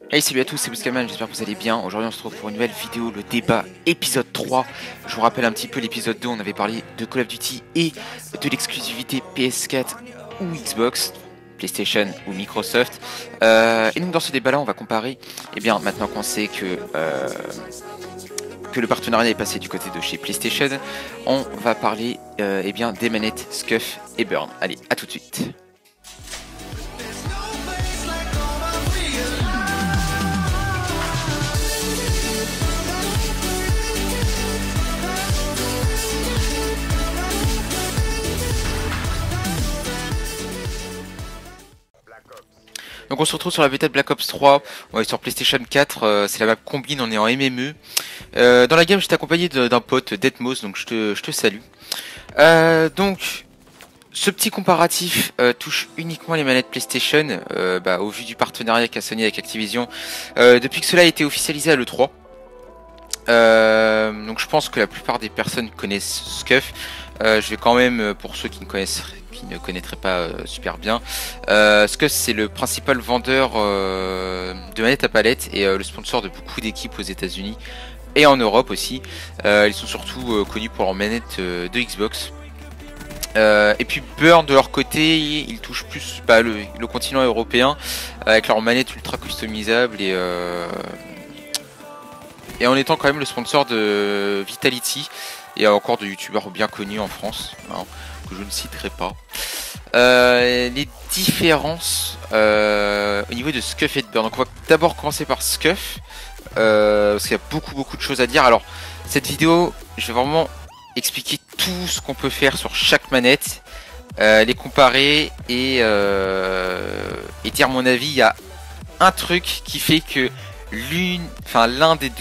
Hey, salut à tous, c'est Bouscaman, j'espère que vous allez bien. Aujourd'hui on se retrouve pour une nouvelle vidéo, le débat épisode 3. Je vous rappelle un petit peu l'épisode 2, on avait parlé de Call of Duty et de l'exclusivité PS4 ou Xbox, PlayStation ou Microsoft. Et donc dans ce débat là on va comparer, et bien maintenant qu'on sait que le partenariat est passé du côté de chez PlayStation, on va parler eh bien, des manettes Scuf et Burn. Allez, à tout de suite. Donc on se retrouve sur la bêta de Black Ops 3, on est sur PlayStation 4, c'est la map combine, on est en MME. Dans la game j'étais accompagné d'un pote, Deathmouse, donc je te salue. Donc ce petit comparatif touche uniquement les manettes PlayStation, au vu du partenariat qu'a Sony avec Activision, depuis que cela a été officialisé à l'E3. Donc je pense que la plupart des personnes connaissent Scuf. Je vais quand même, pour ceux qui ne connaîtraient pas super bien, Scuf c'est le principal vendeur de manettes à palette et le sponsor de beaucoup d'équipes aux États-Unis et en Europe aussi. Ils sont surtout connus pour leurs manettes de Xbox. Et puis Burn de leur côté, ils touchent plus le continent européen avec leurs manettes ultra customisables et en étant quand même le sponsor de Vitality et encore de youtubeurs bien connus en France, hein, que je ne citerai pas. Les différences au niveau de Scuf et de Burn. Donc on va d'abord commencer par Scuf, parce qu'il y a beaucoup de choses à dire. Alors cette vidéo, je vais vraiment expliquer tout ce qu'on peut faire sur chaque manette, les comparer et dire mon avis. Il y a un truc qui fait que l'un des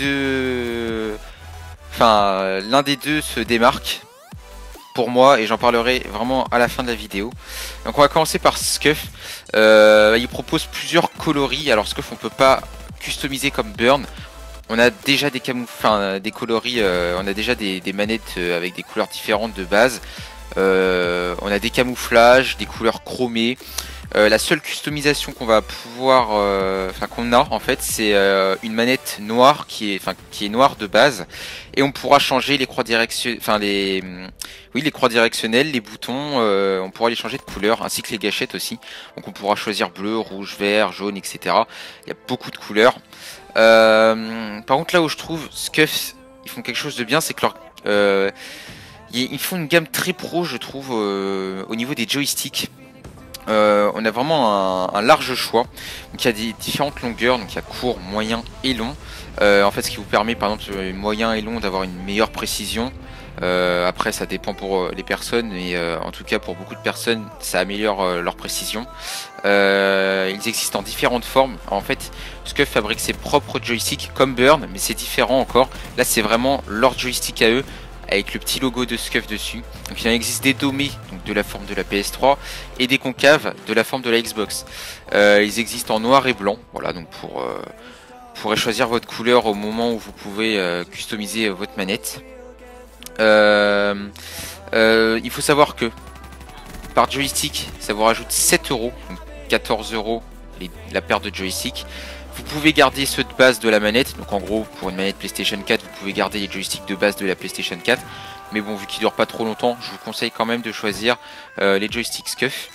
deux se démarque pour moi et j'en parlerai vraiment à la fin de la vidéo. Donc on va commencer par Scuf. Il propose plusieurs coloris. Alors Scuf on peut pas customiser comme Burn. On a déjà des coloris, on a déjà des manettes avec des couleurs différentes de base. On a des camouflages, des couleurs chromées. La seule customisation qu'on va pouvoir, qu'on a en fait, c'est une manette noire qui est noire de base, et on pourra changer les croix les croix directionnelles, les boutons, on pourra les changer de couleur, ainsi que les gâchettes aussi. Donc on pourra choisir bleu, rouge, vert, jaune, etc. Il y a beaucoup de couleurs. Par contre, là où je trouve Scuf, ils font quelque chose de bien, c'est que ils font une gamme très pro, je trouve, au niveau des joysticks. On a vraiment un large choix. Donc il y a des différentes longueurs, donc il y a court, moyen et long. En fait, ce qui vous permet, par exemple, moyen et long, d'avoir une meilleure précision. Après, ça dépend pour les personnes, mais en tout cas pour beaucoup de personnes, ça améliore leur précision. Ils existent en différentes formes. En fait, Scuf fabrique ses propres joysticks comme Burn, mais c'est différent encore. Là, c'est vraiment leur joystick à eux, avec le petit logo de Scuf dessus. Donc il en existe des domés, donc de la forme de la PS3, et des concaves de la forme de la Xbox. Ils existent en noir et blanc, voilà, donc vous pourrez choisir votre couleur au moment où vous pouvez customiser votre manette. Il faut savoir que par joystick, ça vous rajoute 7 €, donc 14 € la paire de joystick. Vous pouvez garder ceux de base de la manette, donc en gros pour une manette PlayStation 4 vous pouvez garder les joysticks de base de la PlayStation 4, mais bon, vu qu'ils durent pas trop longtemps, je vous conseille quand même de choisir les joysticks Scuf.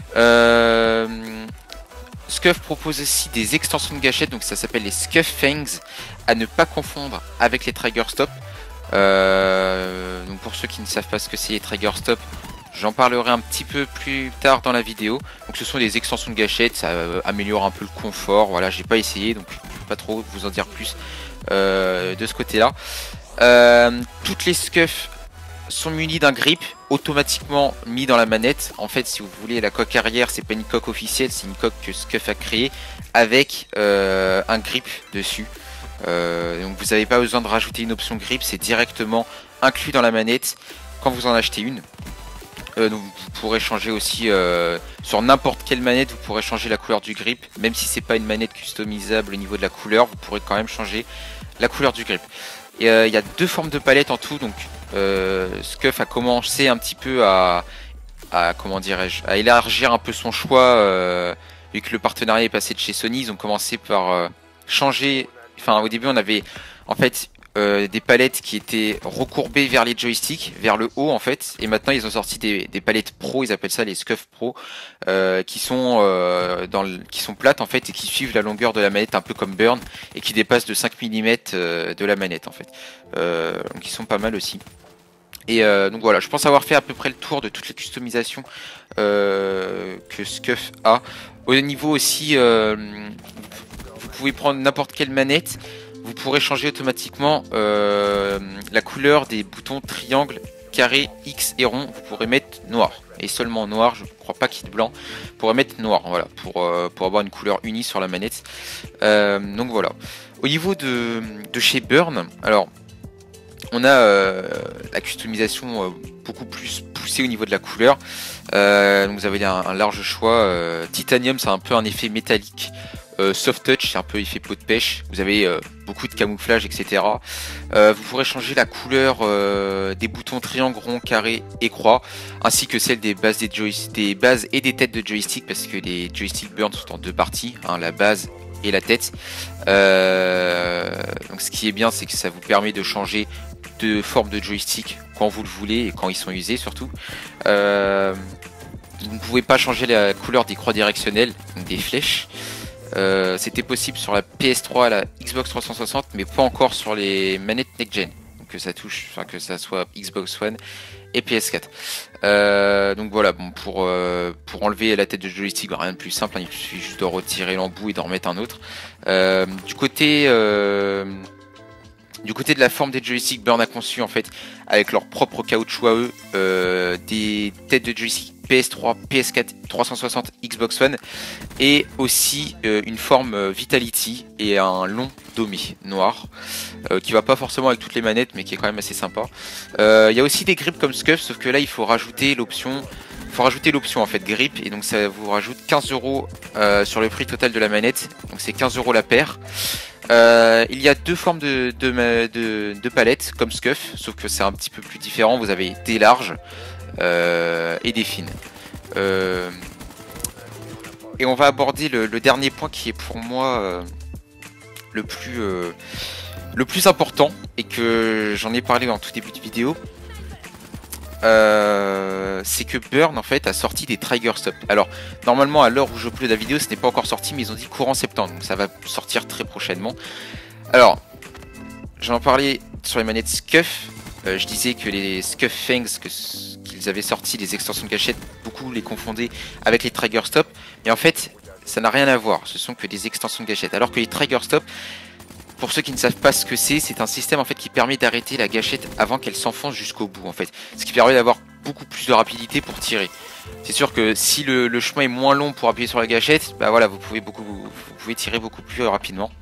Scuf propose aussi des extensions de gâchettes, donc ça s'appelle les Scuf Fangs, à ne pas confondre avec les Trigger Stop. Donc pour ceux qui ne savent pas ce que c'est les Trigger Stop, j'en parlerai un petit peu plus tard dans la vidéo. Donc ce sont des extensions de gâchettes, ça améliore un peu le confort. Voilà, j'ai pas essayé, donc je peux pas trop vous en dire plus de ce côté-là. Toutes les Scuf sont munies d'un grip automatiquement mis dans la manette. En fait, si vous voulez, la coque arrière, c'est pas une coque officielle, c'est une coque que Scuf a créée avec un grip dessus. Donc vous n'avez pas besoin de rajouter une option grip, c'est directement inclus dans la manette quand vous en achetez une. Donc vous pourrez changer aussi sur n'importe quelle manette, vous pourrez changer la couleur du grip, même si c'est pas une manette customisable au niveau de la couleur, vous pourrez quand même changer la couleur du grip. Et il y a deux formes de palettes en tout, donc Scuf a commencé un petit peu à élargir un peu son choix, vu que le partenariat est passé de chez Sony. Ils ont commencé par changer, enfin au début on avait en fait des palettes qui étaient recourbées vers les joysticks, vers le haut en fait, et maintenant ils ont sorti des palettes pro, ils appellent ça les Scuf Pro, qui sont qui sont plates en fait et qui suivent la longueur de la manette un peu comme Burn et qui dépassent de 5 mm de la manette en fait. Donc ils sont pas mal aussi. Et donc voilà, je pense avoir fait à peu près le tour de toutes les customisations que Scuf a. Au niveau aussi, vous pouvez prendre n'importe quelle manette, vous pourrez changer automatiquement la couleur des boutons triangle, carré, X et rond. Vous pourrez mettre noir et seulement noir, je ne crois pas qu'il y ait de blanc. Vous pourrez mettre noir, voilà, pour avoir une couleur unie sur la manette. Donc voilà. Au niveau de chez Burn, alors on a la customisation beaucoup plus poussée au niveau de la couleur. Donc vous avez un large choix. Titanium, c'est un peu un effet métallique. Soft Touch, c'est un peu effet peau de pêche. Vous avez beaucoup de camouflage, etc. Vous pourrez changer la couleur des boutons triangle, rond, carré et croix, ainsi que celle des bases, des bases et des têtes de joystick, parce que les joysticks Burn sont en deux parties, hein, la base et la tête. Donc ce qui est bien, c'est que ça vous permet de changer de forme de joystick quand vous le voulez et quand ils sont usés surtout. Vous ne pouvez pas changer la couleur des croix directionnelles, donc des flèches. C'était possible sur la PS3, la Xbox 360, mais pas encore sur les manettes next gen. Donc que ça touche, enfin que ça soit Xbox One et PS4. Donc voilà, bon pour enlever la tête de joystick, rien de plus simple, hein, il suffit juste de retirer l'embout et d'en remettre un autre. Du côté de la forme des joysticks, Burn a conçu en fait avec leur propre caoutchouc à eux des têtes de joystick PS3, PS4, 360, Xbox One et aussi une forme Vitality et un long domé noir qui va pas forcément avec toutes les manettes mais qui est quand même assez sympa. Il y a aussi des grips comme Scuf, sauf que là il faut rajouter l'option. En fait grip, et donc ça vous rajoute 15 € sur le prix total de la manette, donc c'est 15 € la paire. Il y a deux formes de palettes comme Scuf, sauf que c'est un petit peu plus différent. Vous avez des larges et des fines. Et on va aborder le dernier point qui est pour moi le plus important, et que j'en ai parlé en tout début de vidéo. C'est que Burn en fait a sorti des Trigger Stop. Alors normalement à l'heure où je upload la vidéo ce n'est pas encore sorti, mais ils ont dit courant septembre, donc ça va sortir très prochainement. Alors j'en parlais sur les manettes Scuf, je disais que les Scuf Fangs qu'ils avaient sorti, les extensions de gâchette, beaucoup les confondaient avec les Trigger Stop, mais en fait ça n'a rien à voir, ce sont que des extensions de gâchette, alors que les Trigger Stop, pour ceux qui ne savent pas ce que c'est un système en fait qui permet d'arrêter la gâchette avant qu'elle s'enfonce jusqu'au bout en fait. Ce qui permet d'avoir beaucoup plus de rapidité pour tirer. C'est sûr que si le chemin est moins long pour appuyer sur la gâchette, bah voilà, vous pouvez tirer beaucoup plus rapidement.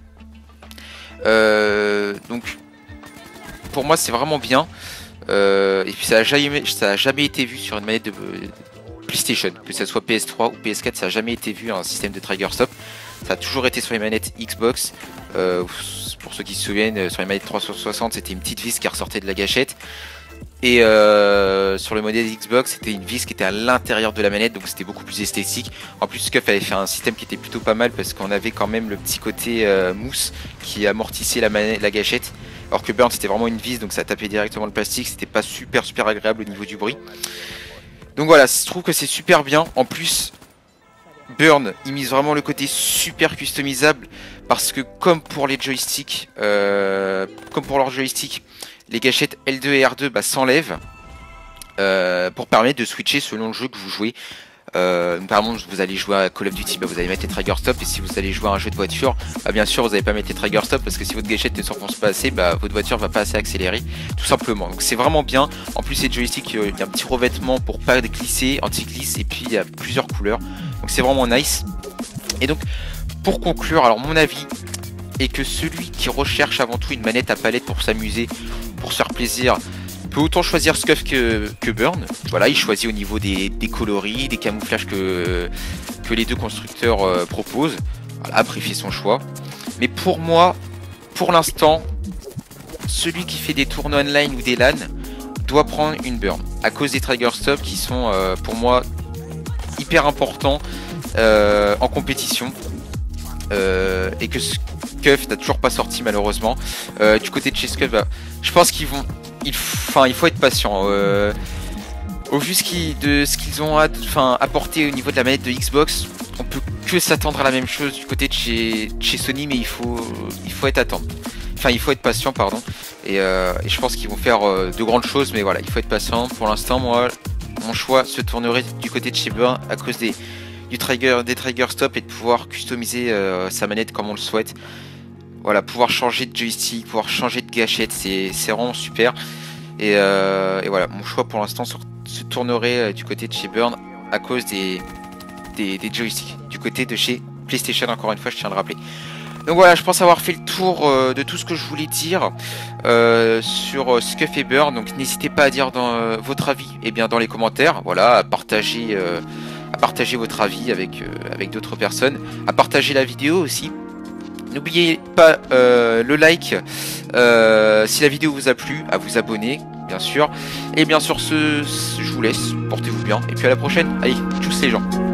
Donc pour moi c'est vraiment bien. Et puis ça a jamais été vu sur une manette de PlayStation, que ce soit PS3 ou PS4, ça n'a jamais été vu un système de Trigger Stop. Ça a toujours été sur les manettes Xbox. Pour ceux qui se souviennent, sur les manettes 360, c'était une petite vis qui ressortait de la gâchette. Et sur le modèle Xbox, c'était une vis qui était à l'intérieur de la manette, donc c'était beaucoup plus esthétique. En plus, Scuf avait fait un système qui était plutôt pas mal parce qu'on avait quand même le petit côté mousse qui amortissait la gâchette. Alors que Burn, c'était vraiment une vis, donc ça tapait directement le plastique. C'était pas super agréable au niveau du bruit. Donc voilà, je trouve que c'est super bien. En plus, Burn, il mise vraiment le côté super customisable parce que comme pour les joysticks, comme pour leurs joysticks, les gâchettes L2 et R2 s'enlèvent pour permettre de switcher selon le jeu que vous jouez. Par exemple, vous allez jouer à Call of Duty, vous allez mettre les Trigger Stop, et si vous allez jouer à un jeu de voiture, bien sûr vous n'allez pas mettre les Trigger Stop parce que si votre gâchette ne s'enfonce pas assez, votre voiture va pas assez accélérer, tout simplement. Donc c'est vraiment bien. En plus, ces joysticks, il y a un petit revêtement pour pas glisser, anti-glisse, et puis il y a plusieurs couleurs. Donc c'est vraiment nice. Et donc pour conclure, alors mon avis est que celui qui recherche avant tout une manette à palette pour s'amuser, pour se faire plaisir, peut autant choisir Scuf que Burn. Voilà, il choisit au niveau des coloris, des camouflages que les deux constructeurs proposent. Voilà, après il fait son choix. Mais pour moi, pour l'instant, celui qui fait des tournois online ou des LAN doit prendre une Burn. À cause des Trigger Stop qui sont pour moi hyper importants en compétition. et que Scuf n'a toujours pas sorti malheureusement. Du côté de chez Scuf, bah, je pense qu'il faut être patient. Au vu de ce qu'ils ont apporté au niveau de la manette de Xbox, on peut que s'attendre à la même chose du côté de chez Sony, mais il faut il faut être patient, pardon. Et je pense qu'ils vont faire de grandes choses, mais voilà, il faut être patient. Pour l'instant, moi, mon choix se tournerait du côté de chez Burn à cause des trigger stop et de pouvoir customiser sa manette comme on le souhaite. Voilà, pouvoir changer de joystick, pouvoir changer de gâchette, c'est vraiment super. Et voilà, mon choix pour l'instant se tournerait du côté de chez Burn à cause des joysticks. Du côté de chez PlayStation, encore une fois, je tiens à le rappeler. Donc voilà, je pense avoir fait le tour de tout ce que je voulais dire sur Scuf et Burn. Donc n'hésitez pas à dire votre avis dans les commentaires. Voilà, à partager votre avis avec d'autres personnes, à partager la vidéo aussi. N'oubliez pas le like si la vidéo vous a plu, à vous abonner bien sûr. Et bien sur ce, je vous laisse, portez-vous bien et puis à la prochaine. Allez, tchuss les gens.